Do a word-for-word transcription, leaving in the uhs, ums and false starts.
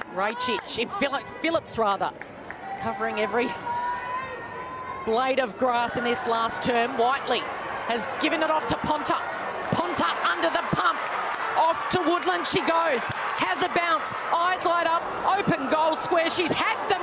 Rachich, Phillips rather, covering every blade of grass in this last term. Whiteley has given it off to Ponta. Ponta under the pump. Off to Woodland she goes. Has a bounce. Eyes light up. Open goal square. She's had the